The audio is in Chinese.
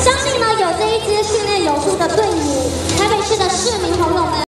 相信呢有这一支训练有素的队伍，台北市的市民朋友们。